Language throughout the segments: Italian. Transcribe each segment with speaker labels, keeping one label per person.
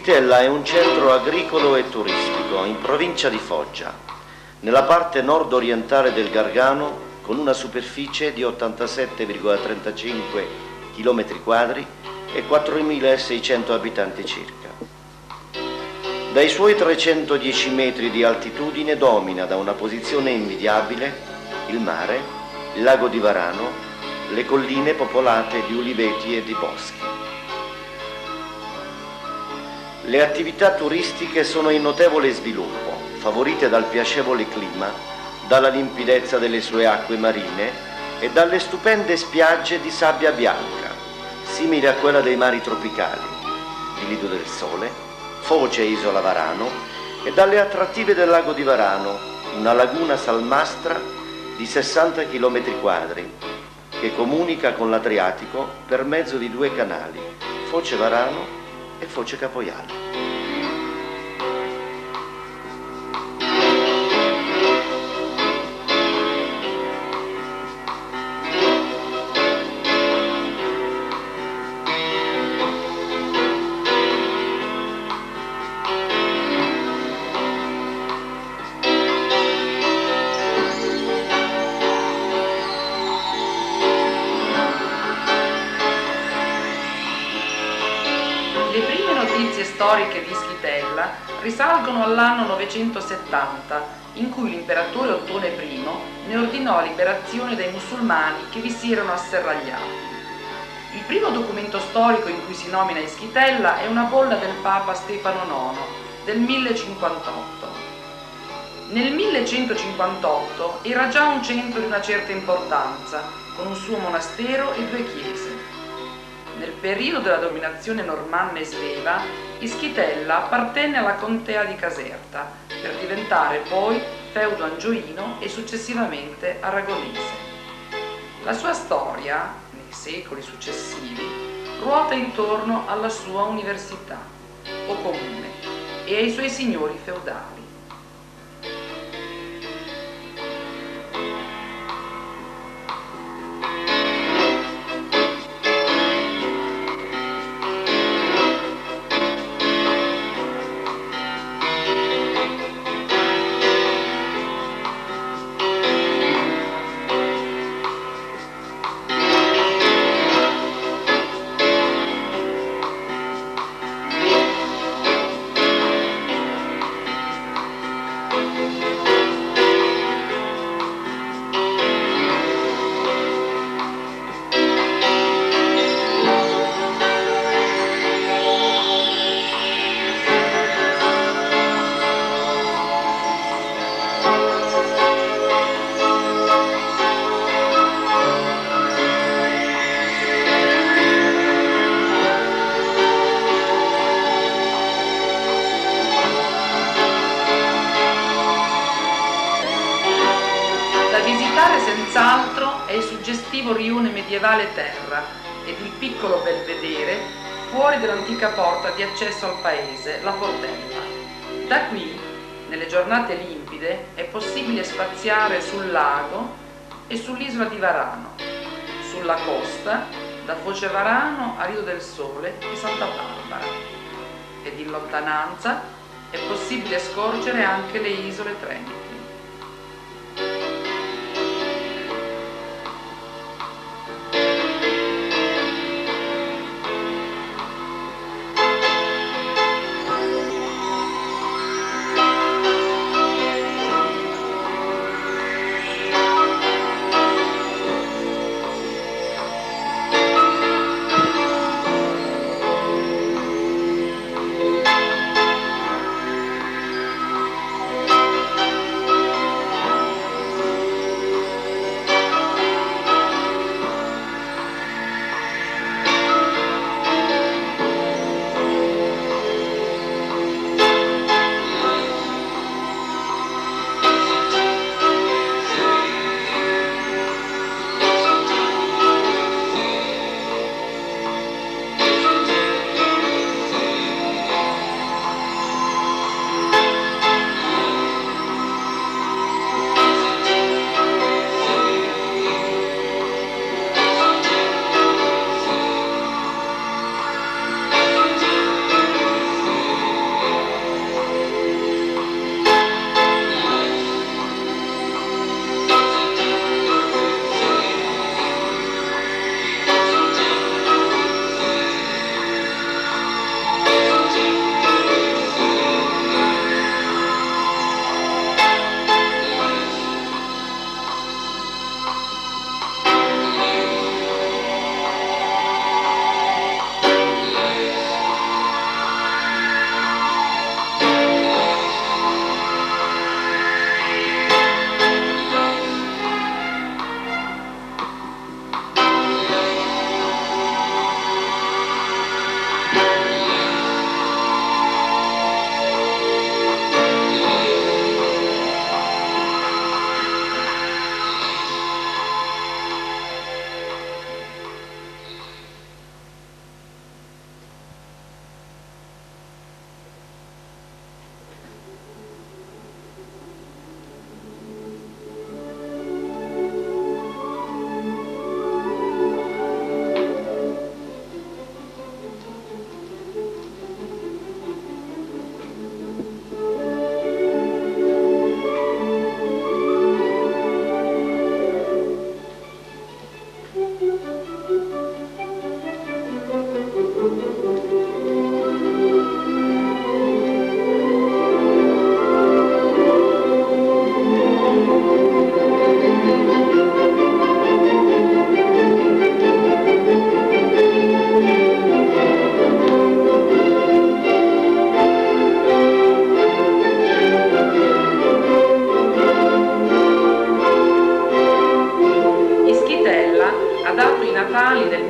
Speaker 1: Ischitella è un centro agricolo e turistico in provincia di Foggia, nella parte nord-orientale del Gargano, con una superficie di 87,35 km² e 4.600 abitanti circa. Dai suoi 310 metri di altitudine domina da una posizione invidiabile il mare, il lago di Varano, le colline popolate di uliveti e di boschi. Le attività turistiche sono in notevole sviluppo, favorite dal piacevole clima, dalla limpidezza delle sue acque marine e dalle stupende spiagge di sabbia bianca, simili a quella dei mari tropicali, di Lido del Sole, Foce e Isola Varano, e dalle attrattive del lago di Varano, una laguna salmastra di 60 km², che comunica con l'Adriatico per mezzo di due canali, Foce Varano e Foce Capoiale.
Speaker 2: Storiche di Ischitella risalgono all'anno 970, in cui l'imperatore Ottone I ne ordinò la liberazione dai musulmani che vi si erano asserragliati. Il primo documento storico in cui si nomina Ischitella è una bolla del Papa Stefano IX del 1058. Nel 1158 era già un centro di una certa importanza, con un suo monastero e due chiese. Nel periodo della dominazione normanna e sveva, Ischitella appartenne alla contea di Caserta, per diventare poi feudo angioino e successivamente aragonese. La sua storia, nei secoli successivi, ruota intorno alla sua università, o comune, e ai suoi signori feudali. Senz'altro è il suggestivo rione medievale Terra ed il piccolo belvedere fuori dell'antica porta di accesso al paese, la Portella. Da qui, nelle giornate limpide, è possibile spaziare sul lago e sull'isola di Varano, sulla costa, da Foce Varano a Lido del Sole e Santa Barbara, ed in lontananza è possibile scorgere anche le isole Tremiti.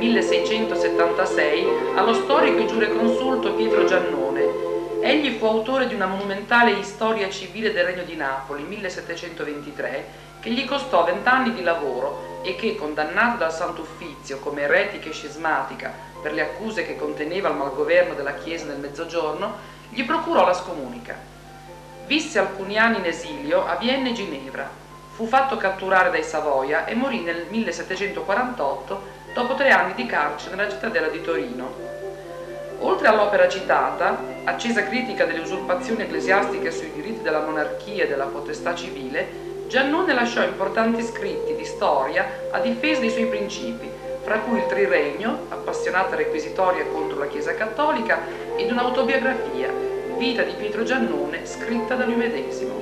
Speaker 2: 1676 allo storico e giureconsulto Pietro Giannone. Egli fu autore di una monumentale storia civile del Regno di Napoli, 1723, che gli costò 20 anni di lavoro e che, condannato dal Sant'Uffizio come eretica e scismatica per le accuse che conteneva al malgoverno della Chiesa nel Mezzogiorno, gli procurò la scomunica. Visse alcuni anni in esilio a Vienna e Ginevra. Fu fatto catturare dai Savoia e morì nel 1748 dopo 3 anni di carcere nella cittadella di Torino. Oltre all'opera citata, accesa critica delle usurpazioni ecclesiastiche sui diritti della monarchia e della potestà civile, Giannone lasciò importanti scritti di storia a difesa dei suoi principi, fra cui il Triregno, appassionata requisitoria contro la Chiesa cattolica, ed un'autobiografia, Vita di Pietro Giannone, scritta da lui medesimo.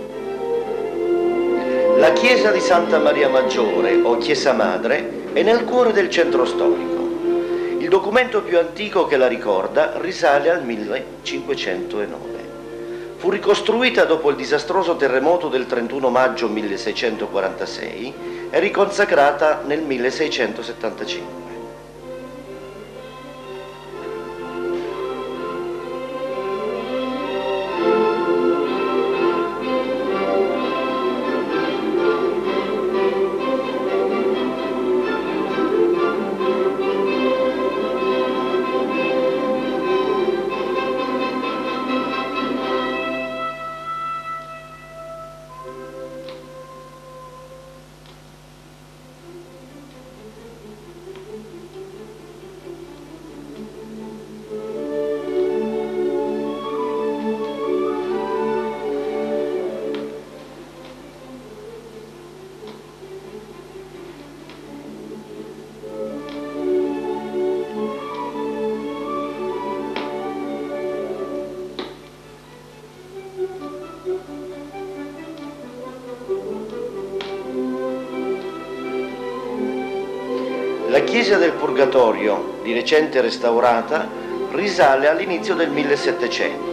Speaker 1: La chiesa di Santa Maria Maggiore, o Chiesa Madre, è nel cuore del centro storico. Il documento più antico che la ricorda risale al 1509. Fu ricostruita dopo il disastroso terremoto del 31 maggio 1646 e riconsacrata nel 1675. La chiesa del Purgatorio, di recente restaurata, risale all'inizio del 1700.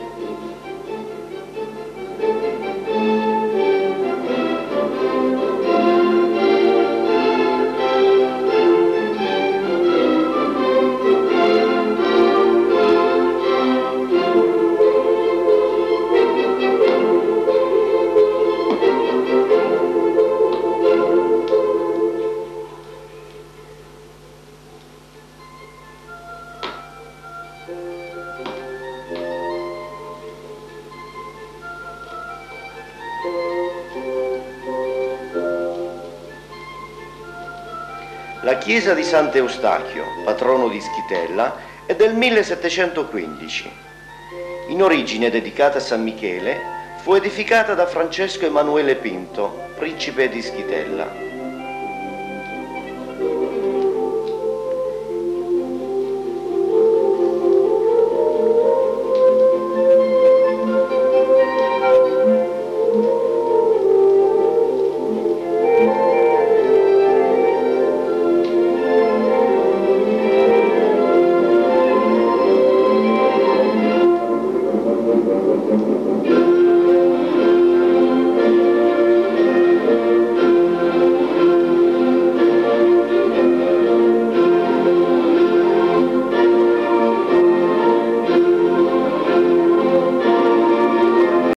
Speaker 1: La chiesa di Sant'Eustachio, patrono di Schitella, è del 1715. In origine dedicata a San Michele, fu edificata da Francesco Emanuele Pinto, principe di Schitella.